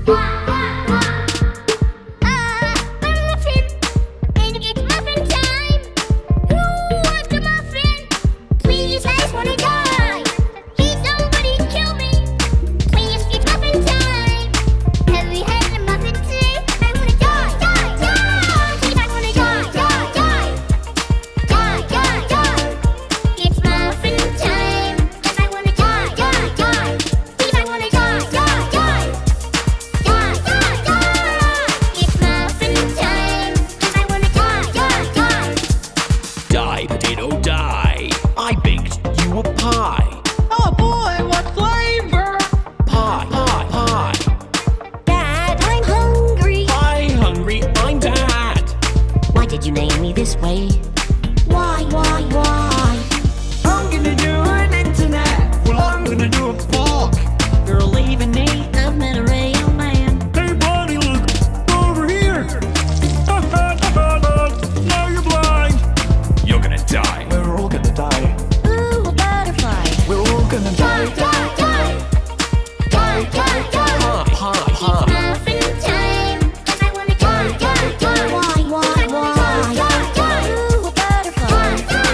Potato, die. I baked you a pie. Oh boy, what flavor? Pie, pie, pie. Dad, I'm hungry. I'm hungry, I'm Dad. Why did you name me this way? Why? I'm gonna do an internet. Well, I'm gonna do a fork. You're leaving me. I've met a real man. Hey, buddy, look over here. Now you're blind. You're gonna die. We're all gonna die. Ooh, a butterfly. We're all gonna die. Pie, pie, pie. Muffin time, 'cause I wanna die. Why? Ooh, a butterfly.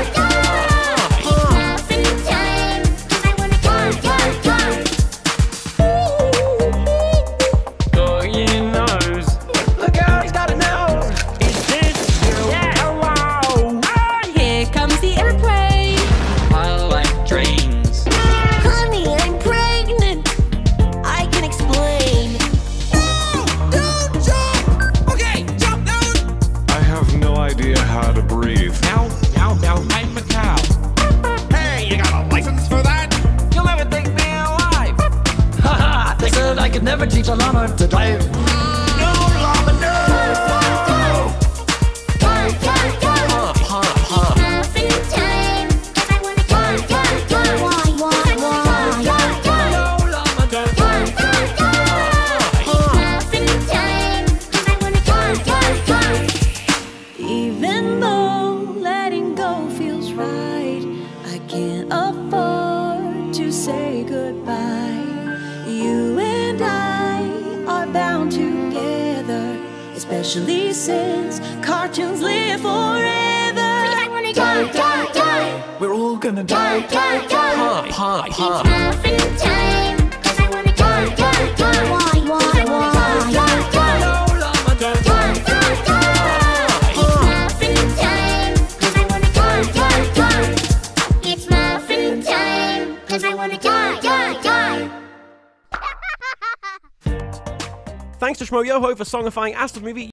Muffin time, 'cause I wanna die. Oh, your nose. Look out, he's got a nose. Is this you? Yeah. Hello. Here comes the airplane. I like trains. Honey, I'm pregnant. I can explain. Don't jump! Okay, jump down! I have no idea how to breathe. Now, I'm a cow. Hey, you got a license for that? You'll never think me alive. Haha, they said I could never teach a llama to drive. No, llama, no! Pie, pie. Muffin time, 'cause I wanna die. Why? No, llama, don't. Muffin time, 'cause I wanna die. Even though letting go feels right, I can't afford to say goodbye. You and I are bound together, especially since cartoons live forever. I wanna die. We're all gonna die. Pie, pie, It's pie. muffin time, 'cause I wanna die. Why? No, llama, don't. It's muffin time, 'cause I wanna die. It's muffin time, 'cause I wanna die. Thanks to Shmo Yoho for songifying Astor's movie